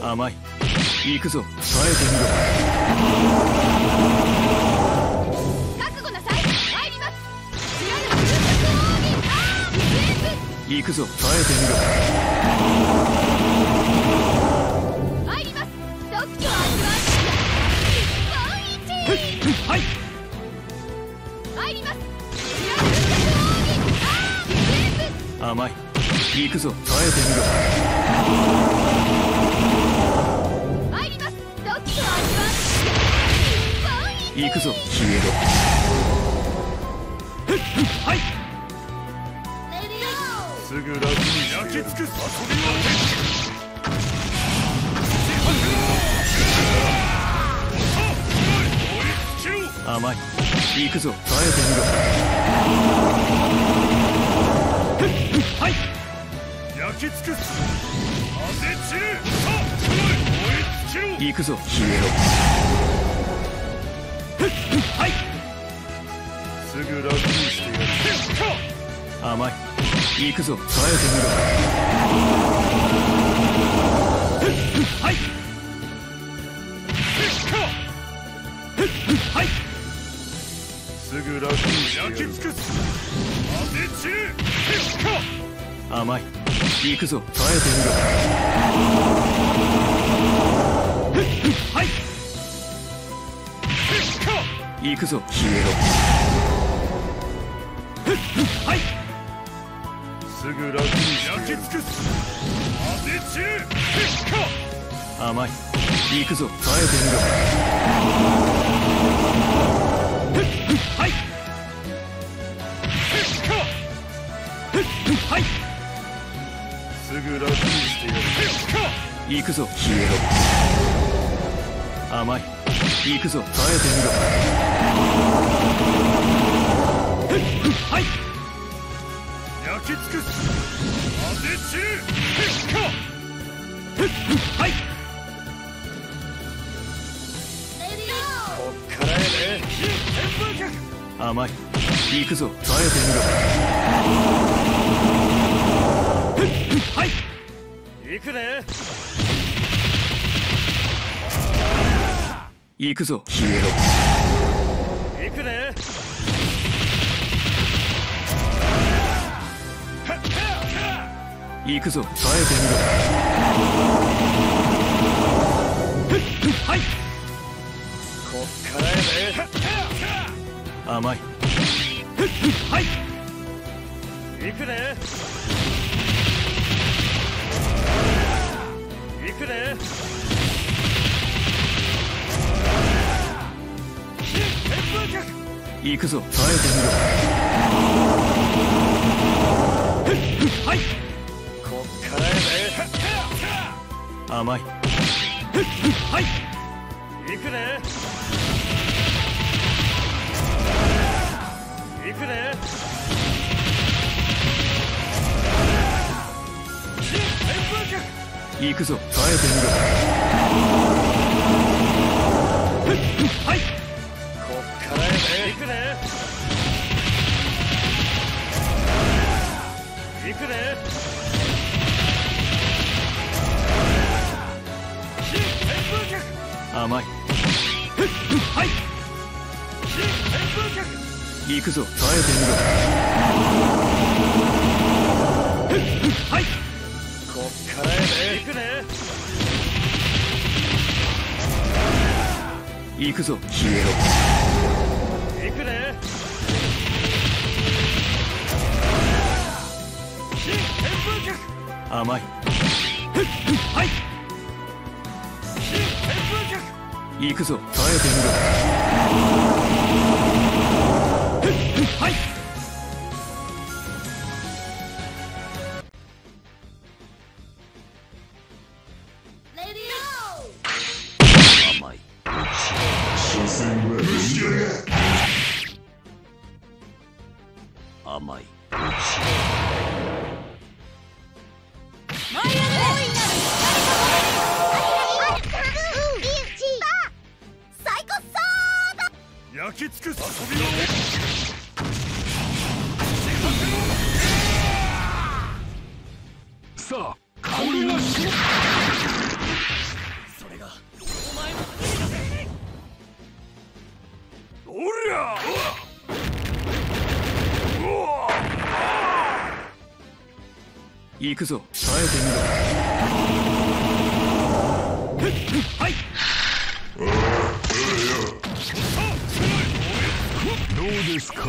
甘い。行くぞ、耐えて覚悟なさい。参ります。強い空白奥義アームウェーみろ。行くぞ、耐えてブ。参ります。特許を味わう。日本一。 はい。 参ります。強い空白奥義アームウェーブ。 甘い。行くぞ、耐えて参ります。特許を味わう。 みろ。行くぞ、消えろ。はい。 すぐ楽に焼き尽くす。遊びは甘い。行くぞ、耐えてみろ。はい。 焼き尽くす。風散れ。さあ、燃え尽きろ。 行くぞ、消えろ。はい。 すぐ楽にしてやる。 甘い。行くぞ、耐えてみろ。はい。はい。 すぐ楽に焼き尽くす。風散れ。 甘い。行くぞ、耐えてみろ。はい。行くぞ、消えろ。はい。 すぐ楽に焼き尽くす。風散れ。 甘い。行くぞ、耐えてみろ。はい。はい。 すぐ楽にしてやる。 行くぞ、消えろ。甘い。行くぞ、耐えてみろ。はい。 焼き尽くす。風散れ。 はい。 こっからやね。 甘い。行くぞ、耐えてみろ。はい。 行くね。 行くぞ、消えろ。 行くね。 行くぞ、耐えてみろ。はい。 こっからやね。 甘い。はい。 行くね。行くね。 行くぞ、耐えてみろ。はい。 こっからやね。 甘い。はい。 行くね。行くね。 行くぞ、耐えてみろ。はい。 こっからやね。行くね。行くね。 甘い。はい。行くぞ、耐えてみろ。はい。 こっからやね。行くね。 行くぞ、消えろ。 行くね。 甘い。はい。行くぞ、耐えてみろ。はい。甘い。甘い。 焼き尽くす。遊びはさあ、香りがしりゃ行くぞ、耐えてみろ。はい。 どうですか。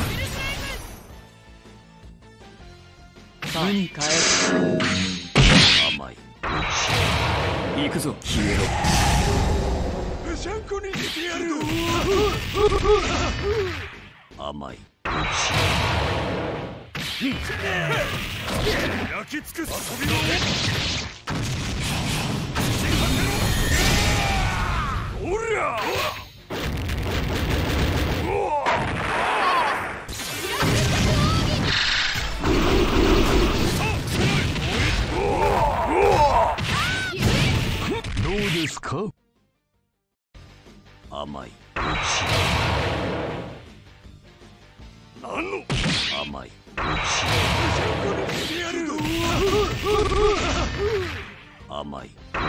巣に帰る。甘い。行くぞ、消えろ。 シャンコに出てやる。 甘い。 焼き尽くす飛びのおりゃどうですか。 甘い。 何の甘い。甘い。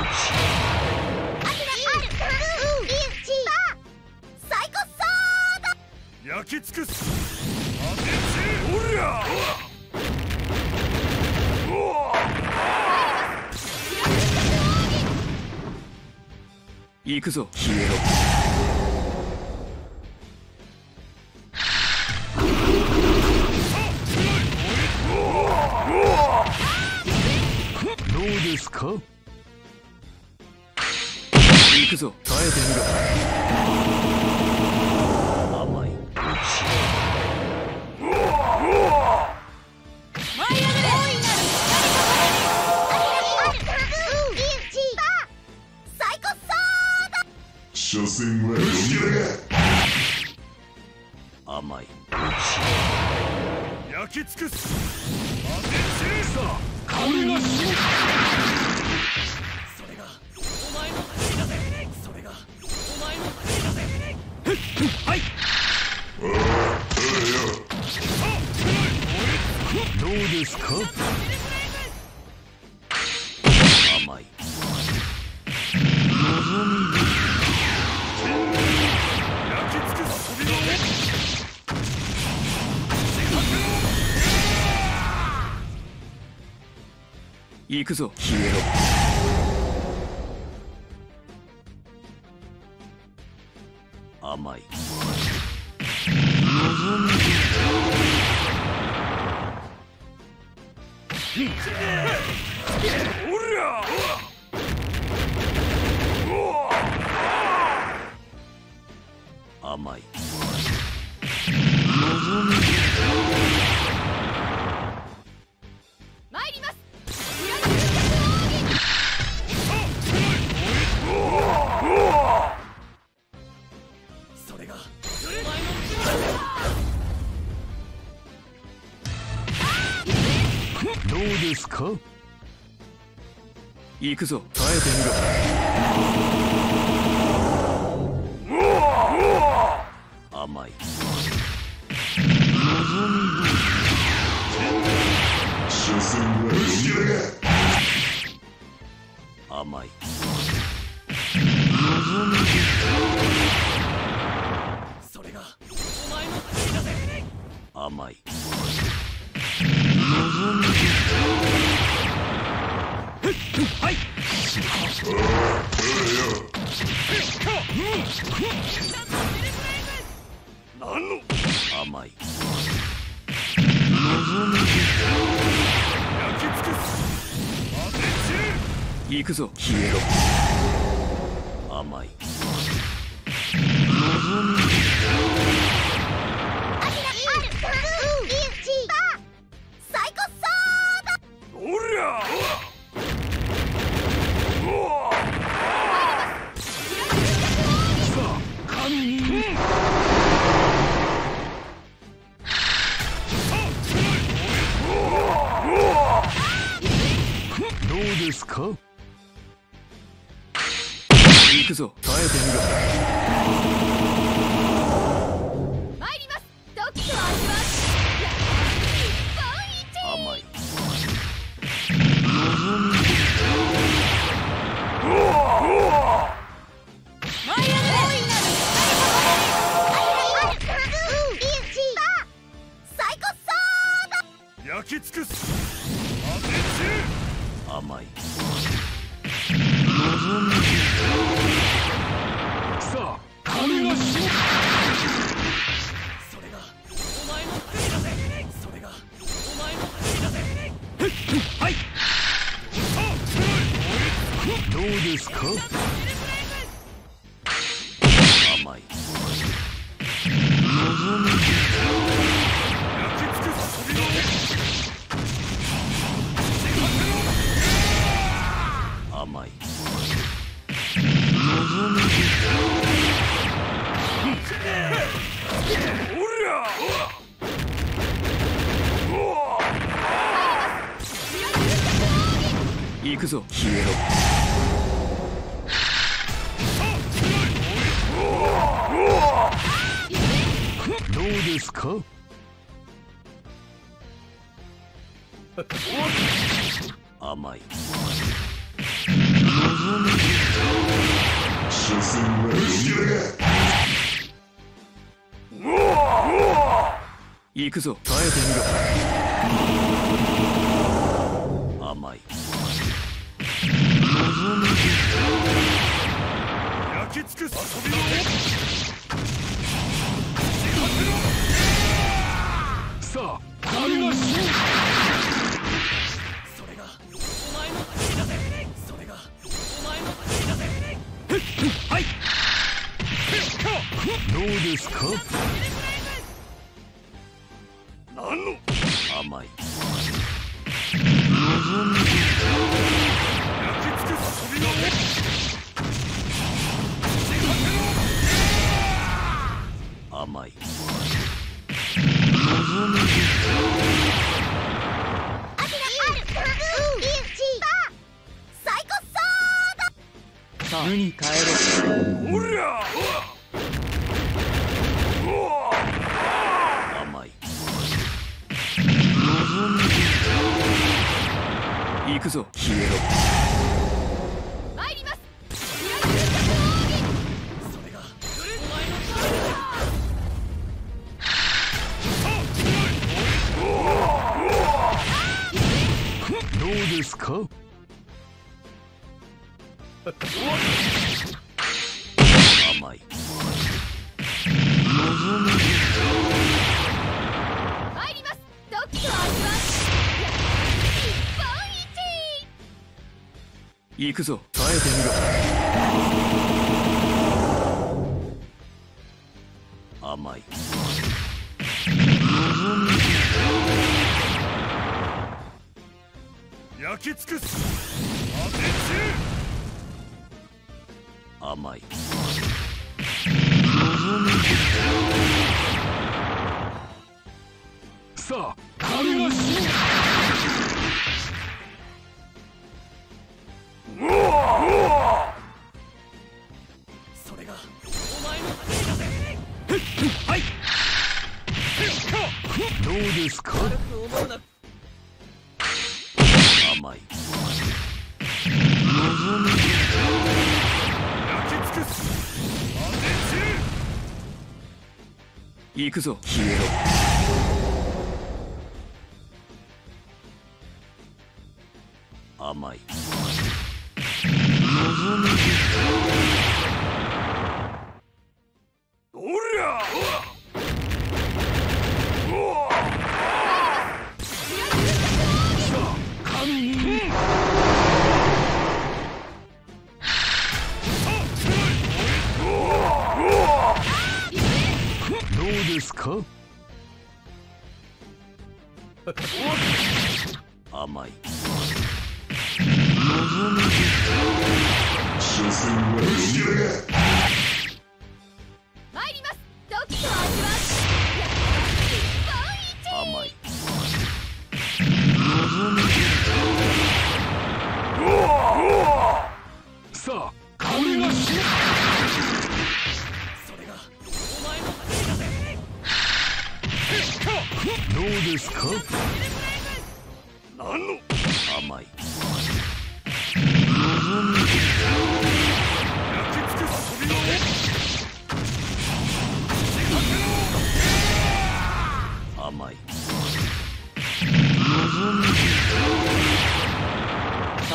焼き尽くす。おりゃ行くぞ、消えろ。 どうですか。行くぞ、耐えてみろ。甘い。 所詮はゴミだ。 甘い。 焼き尽くす。当てちさ。 神の死。 それがお前の走りだぜ。それがお前の走りだぜ。 はい。 どうですか。 甘い。 焼き尽くす飛びの行くぞ、消えろ。甘い。 おりゃ甘い。 参ります。それがお前のどうですか。 行くぞ、耐えてみろ。甘い。 所詮はゴミだ。 甘い。 それがお前の走りだぜ。 甘い。はい。 何の甘い。 焼き尽くす。当てち行くぞ、消えろ。甘い。 おりゃ神に。 どうですか。 行くぞ、耐えてみろ。 参ります。ドッキと味わう。 甘い。 マイナル大いなる甘い。 さあ神が死ぬ。 それがお前の走りだぜ。それがお前の走りだぜ。はい。 さあどうですか。 甘い。 焼き尽くす扉を。 甘い。 おりゃ。 行くぞ。消えろ。 どうですか。 甘い。行くぞ。耐えてみろ。甘い。 焼き尽くす扉を。さあ神が死ぬ。 それがお前の走りだぜ。それがお前の走りだぜ。はい。 どうですか。何の。 甘い。 焼き尽くす扉を。 甘い。無に帰ろ。 おりゃ。 甘い。行くぞ。消えろ。 参ります。 それがお前の勝利だ。 どうですか。 甘い。 参ります。ドッキと味は日本一。 行くぞ。耐えてみろ。甘い。 焼き尽くす。当て散る。 甘い。 さあ神が死ぬ。 それがお前の走りだぜ。はい。 どうですか。 悪く思うな。甘い。 焼き尽くす。当て散る。 行くぞ。消えろ。甘い。 おりゃ。さあ神に。どうですか。 甘い。 参ります。ドッキと味は日本一。 甘い。 さあ神が死ぬ。 それがお前の走りだぜ。 どうですか。何の。 甘い。 焼き尽くす。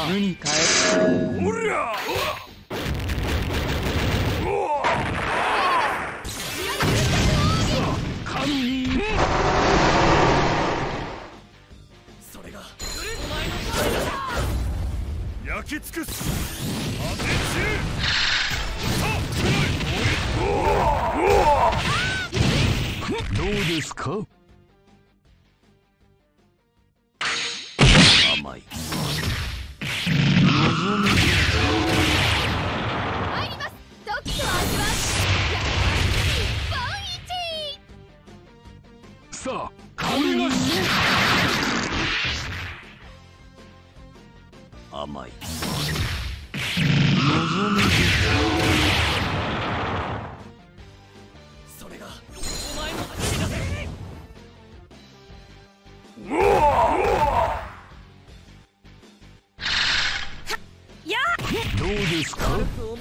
無に帰る。 おりゃ神にそれが焼き尽くす当て散るさあどうですか。甘い。 参ります。ドッキを味わう。日本一。 さあ神が甘い。 それがお前の走りだぜ。 どうですか。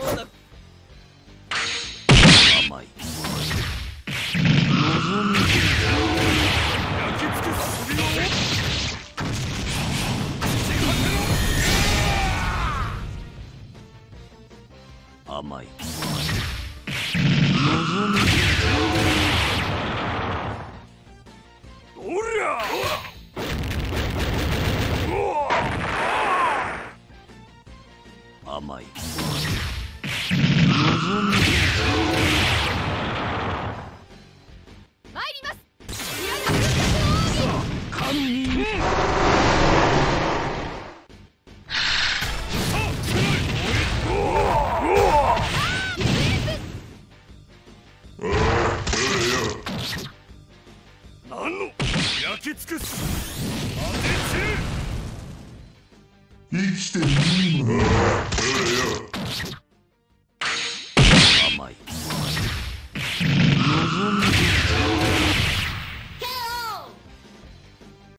甘い。 焼き尽くす首の上甘い。 おりゃ甘い。 参ります。 神に何の焼き尽くす当て散る生きていいのか。 甘い。